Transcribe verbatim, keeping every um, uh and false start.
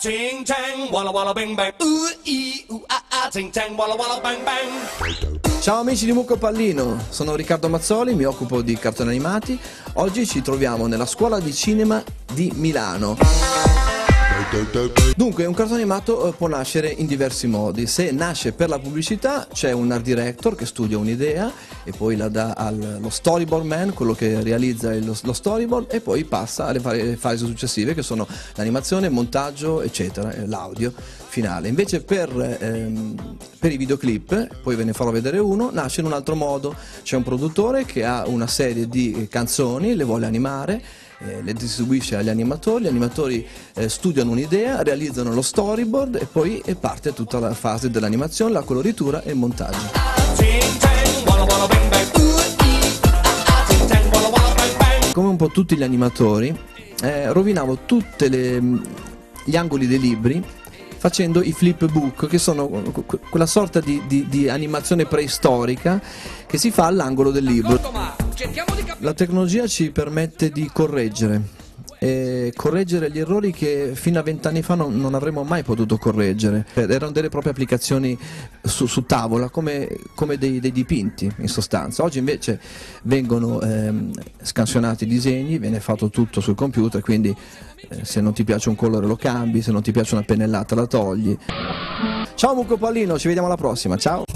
Ching chang, walla walla bang bang. Ooh ee ooh ah ah. Ching chang, walla walla bang bang. Ciao amici di Mucco Pallino, sono Riccardo Mazzoli, mi occupo di cartoni animati. Oggi ci troviamo nella scuola di cinema di Milano. Dunque, un cartone animato può nascere in diversi modi. Se nasce per la pubblicità, c'è un art director che studia un'idea e poi la dà allo storyboard man, quello che realizza lo, lo storyboard, e poi passa alle varie fasi successive che sono l'animazione, il montaggio, eccetera, l'audio finale. Invece per, ehm, per i videoclip, poi ve ne farò vedere uno, nasce in un altro modo. C'è un produttore che ha una serie di canzoni, le vuole animare, le distribuisce agli animatori, gli animatori eh, studiano un'idea, realizzano lo storyboard e poi e parte tutta la fase dell'animazione, la coloritura e il montaggio. Come un po' tutti gli animatori, eh, rovinavo tutti gli angoli dei libri facendo i flipbook, che sono quella sorta di, di, di animazione preistorica che si fa all'angolo del libro. La tecnologia ci permette di correggere, e correggere gli errori che fino a vent'anni fa non, non avremmo mai potuto correggere. Erano delle proprie applicazioni su, su tavola, come, come dei, dei dipinti in sostanza. Oggi invece vengono ehm, scansionati i disegni, viene fatto tutto sul computer, quindi eh, se non ti piace un colore lo cambi, se non ti piace una pennellata la togli. Ciao Mucco Pallino, ci vediamo alla prossima, ciao!